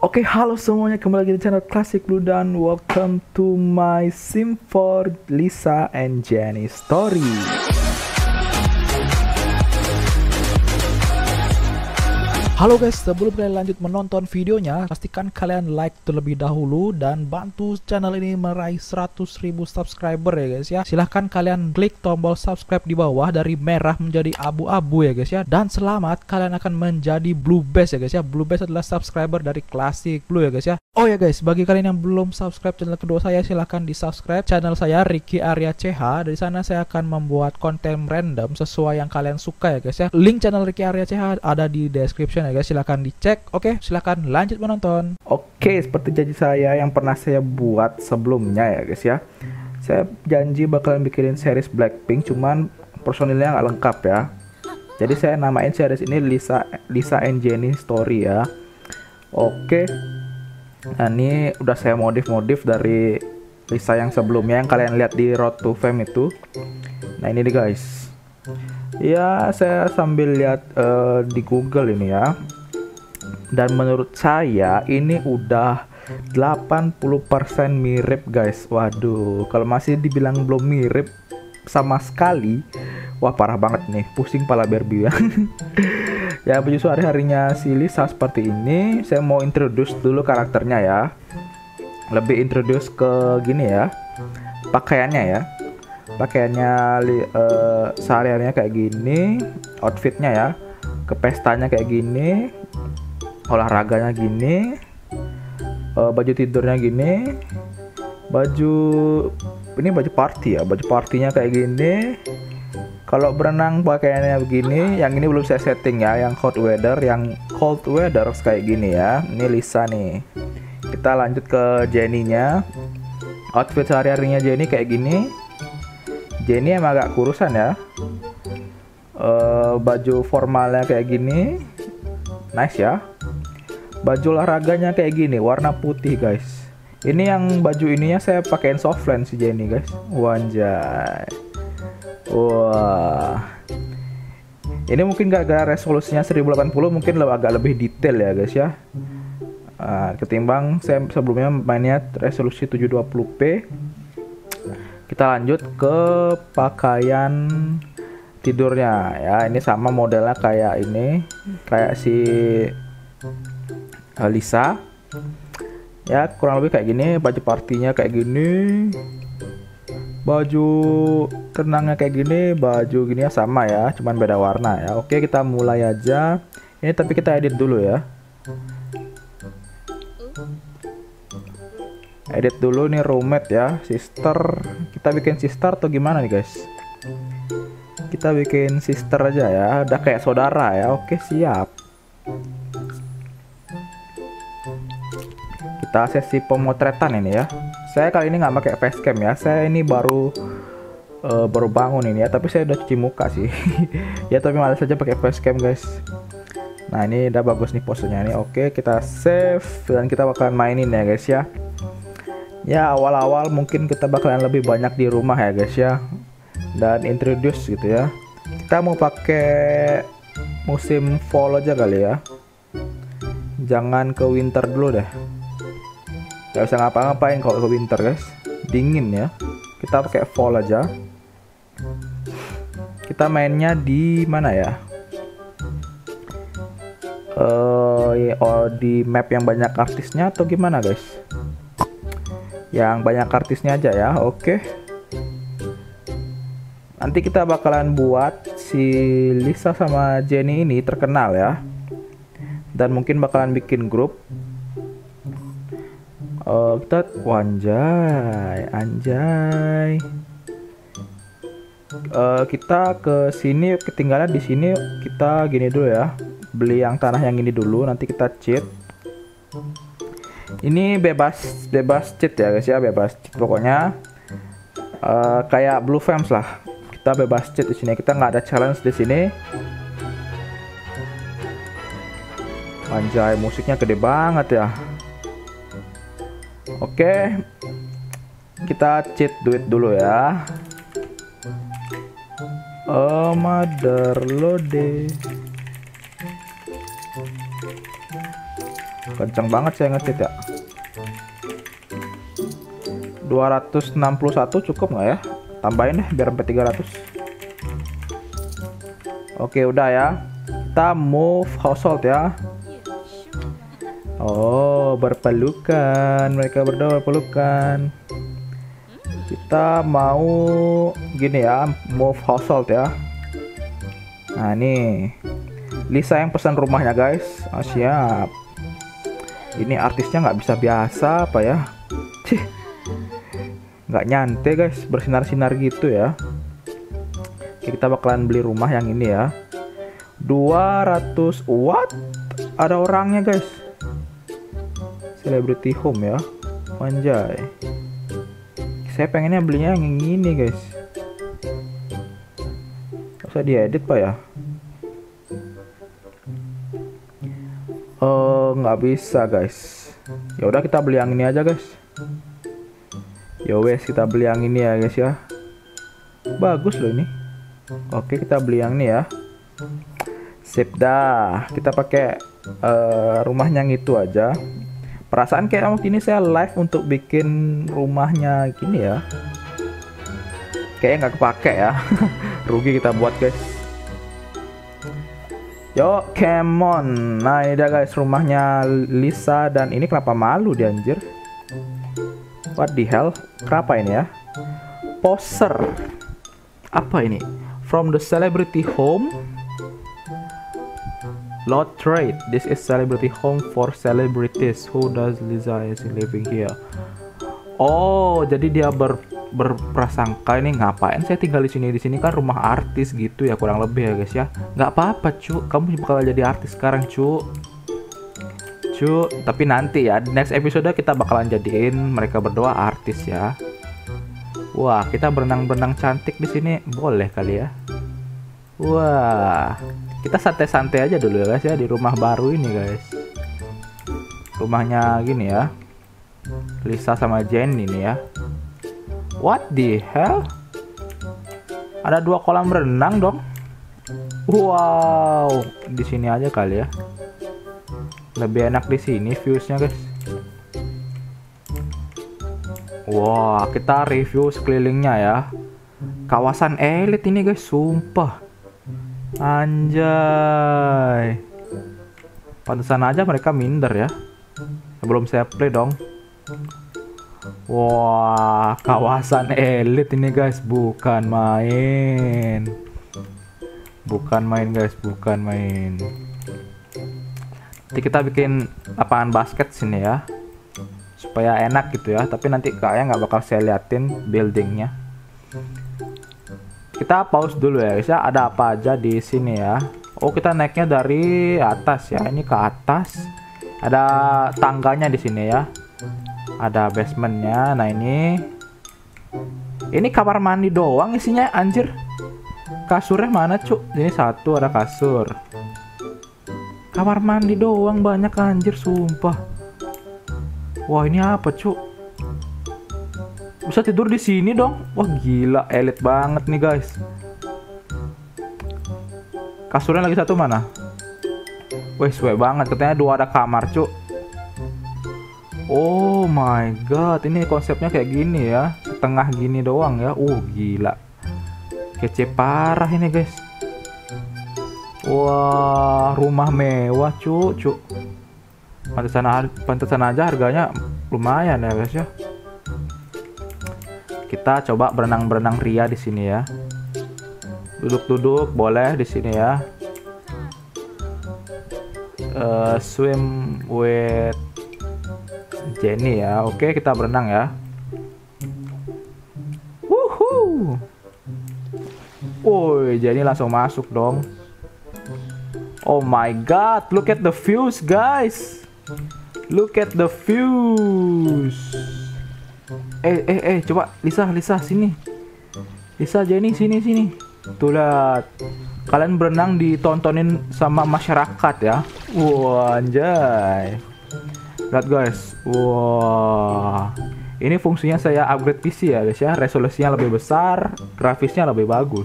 Oke, halo semuanya, kembali lagi di channel Classic Blue dan welcome to my sim for Lisa and Jenny story. Halo guys, sebelum kalian lanjut menonton videonya, pastikan kalian like terlebih dahulu dan bantu channel ini meraih 100.000 subscriber ya guys ya. Silahkan kalian klik tombol subscribe di bawah dari merah menjadi abu-abu ya guys ya. Dan selamat, kalian akan menjadi blue base ya guys ya. Blue base adalah subscriber dari Classic Blue ya guys ya. Oh ya guys, bagi kalian yang belum subscribe channel kedua saya, silahkan di subscribe channel saya Ricky Arya CH. Dari sana saya akan membuat konten random sesuai yang kalian suka ya guys ya. Link channel Ricky Arya CH ada di description ya guys, silahkan dicek. Oke, silahkan lanjut menonton. Oke, seperti janji saya yang pernah saya buat sebelumnya ya guys ya, saya janji bakalan bikinin series Blackpink, cuman personilnya nggak lengkap ya. Jadi saya namain series ini Lisa and Jenny Story ya. Oke, nah ini udah saya modif dari Lisa yang sebelumnya yang kalian lihat di Road to Fame itu. Nah ini nih guys ya, saya sambil lihat di Google ini ya, dan menurut saya ini udah 80% mirip guys. Waduh, kalau masih dibilang belum mirip sama sekali, wah parah banget nih, pusing pala Barbie ya. Ya, baju sehari-harinya si Lisa seperti ini. Saya mau introduce dulu karakternya ya, lebih introduce ke gini ya, pakaiannya ya. Pakaiannya sehari-harinya kayak gini, outfitnya ya, ke pestanya kayak gini, olahraganya gini, baju tidurnya gini, ini baju party ya, baju partinya kayak gini. Kalau berenang pakaiannya begini. Yang ini belum saya setting ya, yang cold weather kayak gini ya. Ini Lisa nih. Kita lanjut ke Jenny-nya. Outfit sehari-harinya Jenny kayak gini. Jenny emang agak kurusan ya. Baju formalnya kayak gini, nice ya. Baju olahraganya kayak gini, warna putih guys. Ini yang baju ininya saya pakein softland si Jenny guys. Wanjay. Wah, ini mungkin gara-gara resolusinya 1080 mungkin agak lebih detail ya guys ya. Ketimbang saya sebelumnya mainnya resolusi 720p. Kita lanjut ke pakaian tidurnya ya. Ini sama modelnya kayak ini, kayak si Lisa ya, kurang lebih kayak gini. Baju partinya kayak gini, baju renangnya kayak gini, baju gini ya sama ya, cuman beda warna ya. Oke, kita mulai aja ini, tapi kita edit dulu ya. Edit dulu nih roommate ya, sister. Kita bikin sister atau gimana nih guys? Kita bikin sister aja ya, udah kayak saudara ya. Oke, siap. Kita sesi pemotretan ini ya. Saya kali ini nggak pakai facecam ya, saya ini baru bangun ini ya, tapi saya udah cuci muka sih. Ya tapi malas saja pakai facecam guys. Nah ini udah bagus nih posenya nih. Oke, kita save dan kita bakalan mainin ya guys ya. Ya awal-awal mungkin kita bakalan lebih banyak di rumah ya guys ya, dan introduce gitu ya. Kita mau pakai musim fall aja kali ya, jangan ke winter dulu deh. Gak usah ngapa-ngapain kalau ke winter guys, dingin ya. Kita pakai fall aja. Kita mainnya di mana ya? Di map yang banyak artisnya atau gimana guys? Yang banyak artisnya aja ya. Oke, nanti kita bakalan buat si Lisa sama Jenny ini terkenal ya, dan mungkin bakalan bikin grup. Kita anjay. Kita ke sini, ketinggalan di sini. Kita gini dulu ya, beli yang tanah yang ini dulu, nanti kita cheat. Ini bebas cheat ya guys ya, bebas cheat pokoknya. Kayak Blue Flames lah, kita bebas cheat di sini. Kita nggak ada challenge di sini. Anjay, musiknya gede banget ya. Oke, kita cheat duit dulu ya. Motherlode. kenceng banget saya ngecheat ya. 261 cukup nggak ya? Tambahin deh biar sampai 300. Oke, udah ya. Kita move household ya. Oh, berpelukan. Mereka berdua berpelukan. Kita mau gini ya, move household ya. Nah, nih. Lisa yang pesan rumahnya, guys. Oh, siap. Ini artisnya nggak bisa biasa apa ya? Cih. Nggak nyantai, guys. Bersinar-sinar gitu ya. Oke, kita bakalan beli rumah yang ini ya. 200. What? Ada orangnya, guys. Celebrity home ya. Anjay. Saya pengennya belinya yang ini, guys. Bisa diedit pak ya? Nggak bisa, guys. Ya udah kita beli yang ini aja, guys. Ya wes, kita beli yang ini ya, guys ya. Bagus loh ini. Oke, kita beli yang ini ya. Sip dah. Kita pakai rumahnya yang itu aja. Perasaan kayak ini saya live untuk bikin rumahnya gini ya. Kayaknya nggak kepake ya. Rugi kita buat, guys. Yo, come on. Nah, ini dah, guys, rumahnya Lisa. Dan ini kenapa malu dia, anjir? What the hell? Kenapa ini ya? Poser. Apa ini? From the celebrity home. Lot trade. This is celebrity home for celebrities. Who does Lisa is living here? Oh, jadi dia berprasangka ini ngapain saya tinggal di sini? Di sini kan rumah artis gitu ya, kurang lebih ya, guys ya. Nggak apa-apa, cu. Kamu bakal jadi artis sekarang, cu. Tapi nanti ya, next episode kita bakalan jadiin mereka berdua artis ya. Wah, kita berenang-berenang cantik di sini, boleh kali ya. Wah, kita santai-santai aja dulu ya, guys ya, di rumah baru ini, guys. Rumahnya gini ya, Lisa sama Jenny ini ya. What the hell? Ada 2 kolam renang dong. Wow, di sini aja kali ya. Lebih enak di sini viewsnya, guys. Wah, kita review sekelilingnya ya. Kawasan elit ini, guys, sumpah. Anjay. Pantesan aja mereka minder ya. Sebelum saya play dong. Wah, kawasan elit ini, guys, bukan main. Bukan main, guys, bukan main. Nanti kita bikin lapangan basket sini ya, supaya enak gitu ya. Tapi nanti kayaknya nggak bakal saya liatin buildingnya. Kita pause dulu ya, guys ya. Ada apa aja di sini ya? Oh, kita naiknya dari atas ya. Ini ke atas. Ada tangganya di sini ya. Ada basementnya. Nah, ini kamar mandi doang isinya, anjir. Kasurnya mana, cuk? Ini satu ada kasur. Kamar mandi doang banyak, anjir, sumpah. Wah, ini apa, cuk? Bisa tidur di sini dong. Wah, gila, elit banget nih, guys. Kasurnya lagi satu mana? Wih, sesuai banget. Katanya 2 ada kamar, cuk. Oh my god, ini konsepnya kayak gini ya. Setengah gini doang ya. Gila. Kece parah ini, guys. Wah, rumah mewah, cu. Pantesan aja harganya lumayan ya, guys ya. Kita coba berenang-berenang ria di sini ya. Duduk-duduk boleh di sini ya. Swim with Jenny ya. Oke, kita berenang ya. Wuhuu. Woi, Jenny langsung masuk dong. Oh my god, look at the views, guys. Look at the views. Coba Lisa sini. Lisa, Jenny sini. Tuh, lihat. Kalian berenang ditontonin sama masyarakat ya. Wah, anjay. Lihat, guys. Wah. Ini fungsinya saya upgrade PC ya, guys ya. Resolusinya lebih besar, grafisnya lebih bagus.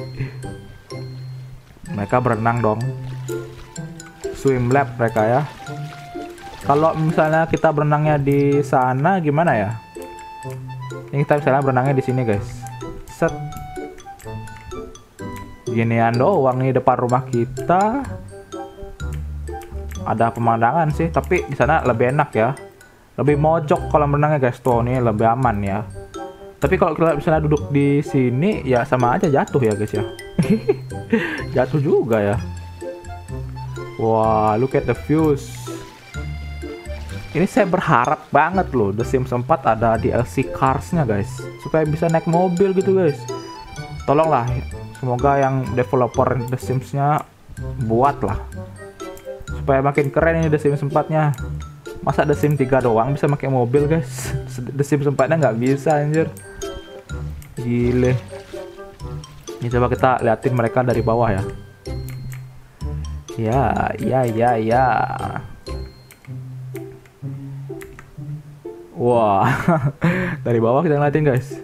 Mereka berenang dong. Swim lap mereka ya. Kalau misalnya kita berenangnya di sana gimana ya? Ini kita misalnya berenangnya di sini guys. Set. Ginian doang nih depan rumah kita. Ada pemandangan sih, tapi di sana lebih enak ya. Lebih mojok kolam renangnya guys. Tuh nih lebih aman ya. Tapi kalau kita misalnya duduk di sini ya sama aja jatuh ya guys ya. Jatuh juga ya. Wah, look at the views. Ini saya berharap banget loh The Sims 4 ada DLC Cars-nya guys, supaya bisa naik mobil gitu guys. Tolonglah, semoga yang developer The Sims-nya buatlah supaya makin keren ini The Sims 4-nya. Masa The Sims 3 doang bisa pakai mobil guys? The Sims 4-nya nggak bisa anjir. Gile. Ini coba kita liatin mereka dari bawah ya. Ya. Wah, dari bawah kita ngeliatin guys.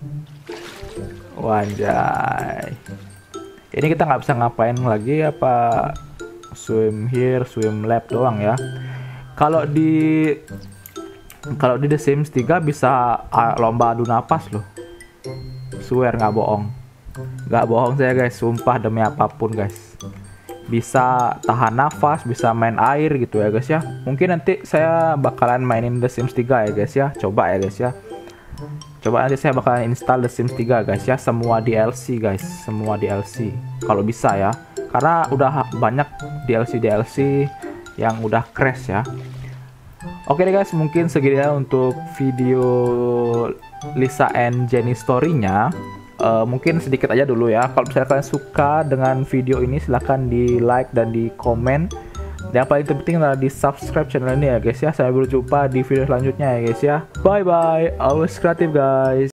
Wanjay. Ini kita nggak bisa ngapain lagi apa? Swim here, swim lap doang ya. Kalau di The Sims 3 bisa lomba adu napas loh. Swear nggak bohong. Nggak bohong saya guys, sumpah demi apapun guys. Bisa tahan nafas, bisa main air gitu ya guys ya. Mungkin nanti saya bakalan mainin The Sims 3 ya guys ya. Coba ya guys ya. Coba nanti saya bakalan install The Sims 3 guys ya. Semua DLC guys, semua DLC kalau bisa ya. Karena udah banyak DLC yang udah crash ya. Oke deh guys, mungkin segini ya untuk video Lisa and Jenny story-nya. Mungkin sedikit aja dulu ya. Kalau misalnya kalian suka dengan video ini silahkan di like dan di komen. Dan yang paling penting adalah di subscribe channel ini ya guys ya. Sampai berjumpa di video selanjutnya ya guys ya. Bye bye, always creative guys.